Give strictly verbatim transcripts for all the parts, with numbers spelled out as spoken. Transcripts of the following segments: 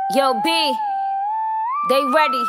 Yo, B, they ready.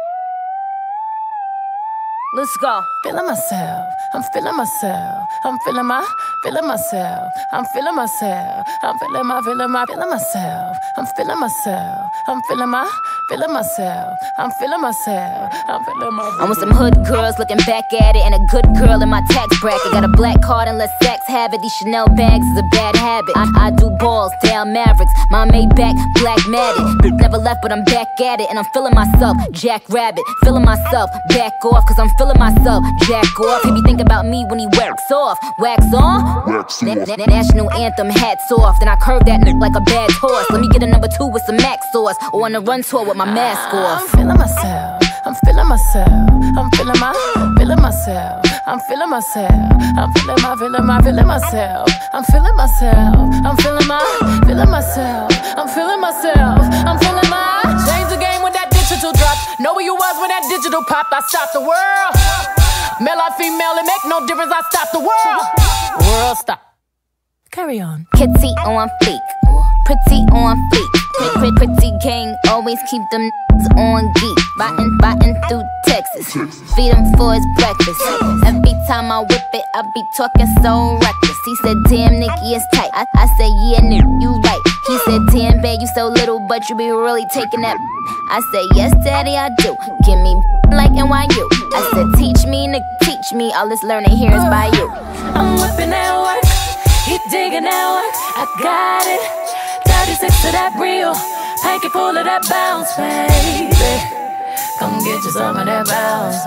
Let's go. Feeling myself, I'm feeling myself, I'm feeling my, feeling myself, I'm feeling myself, I'm feeling my, feeling my, feeling myself, I'm feeling myself, I'm feeling my, feeling myself, I'm feeling myself, I'm feeling my. I'm with some hood girls looking back at it, and a good girl in my tax bracket. Got a black card and let sex have it. These Chanel bags is a bad habit. I, I do balls, down Mavericks, my Maybach, black matted. Never left, but I'm back at it, and I'm feeling myself, Jack Rabbit, feeling myself, back off, cause I'm feeling myself, jack off. He be thinking about me when he wax off. Wax on? Wax na na National anthem, hats off. Then I curve that n like a bad horse. Let me get a number two with some Max sauce, or on a run tour with my mask off. I'm feeling myself, I'm feeling myself, I'm feeling my, feeling myself, I'm feeling myself, I'm feeling my, feeling my, feeling myself, I'm feeling myself, I'm feeling my, feeling myself, I'm feeling myself, I'm feeling my. Change the game with that digital drop. Know where you was when that digital popped. I stopped the world. Male or female, it make no difference. I stopped the world. World stop. Carry on. Kitty on fleek, pretty on fleek. Pretty, pretty gang, always keep them on geek. Biting, biting through Texas. Feed him for his breakfast. Every time I whip it, I be talking so reckless. He said, damn, Nikki, it's tight. I, I said, yeah, nigga, you right. He said, damn, babe, you so little, but you be really taking that. I said, yes, daddy, I do. Give me like N Y U. I said, teach me, nigga, teach me. All this learning here is by you. I'm whipping that work, he digging that work. I got it. thirty-six to that real, hanky full of that bounce, baby. Come get you some of that bounce,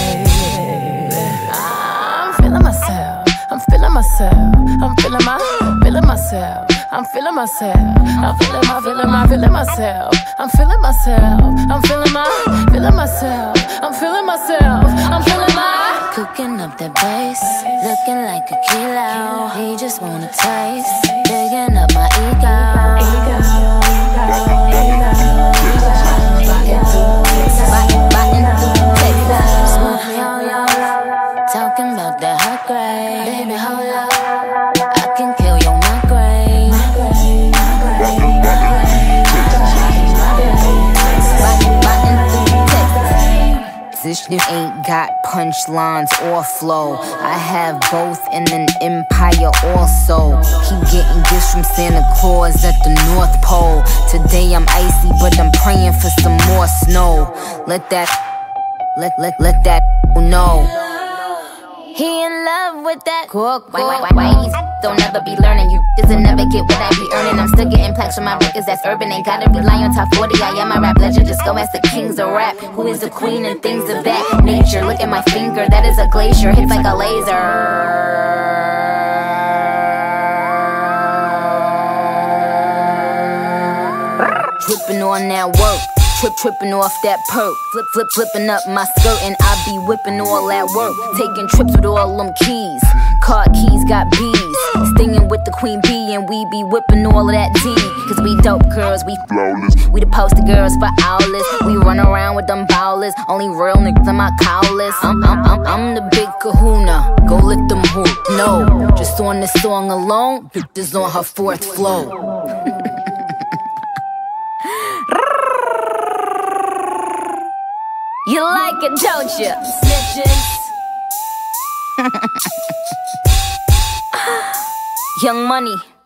baby. I'm feeling myself, I'm feeling myself, I'm feeling my, feeling myself, I'm feeling myself, I'm feeling my, feeling my, feeling myself, I'm feeling myself, I'm feeling my, feeling myself, I'm feeling myself, I'm feeling my. Cooking up that bass, looking like a kilo. He just wanna taste, digging up my ego. Talking about that hot grade, baby, hold up. I can kill your migraine. This shit ain't got punchlines or flow. I have both and an empire also. Keep getting gifts from Santa Claus at the North Pole. Today I'm icy, but I'm praying for some more snow. Let that, let, let, let that know. He in love with that cook. Why, why, why, why these don't ever be learning? You doesn't never get what I be earning. I'm still getting plaques from my records that's urban. Ain't gotta rely on top forty. I am my rap legend. Just go ask the kings of rap. Who is the queen and things of that nature? Look at my finger, that is a glacier. Hits like a laser. Dripping on that work. Trip, tripping off that perk, flip, flip, flipping up my skirt, and I be whipping all that work. Taking trips with all them keys, car keys got bees. Stinging with the queen bee, and we be whipping all of that D. Cause we dope girls, we flawless. We the poster girls for owlets. We run around with them bowlers. Only real niggas in my cowlers. I'm, I'm, I'm, I'm the big kahuna. Go let them hoop. No, just on this song alone, bitches on her fourth flow. You like it, don't you? Snitches. Young Money.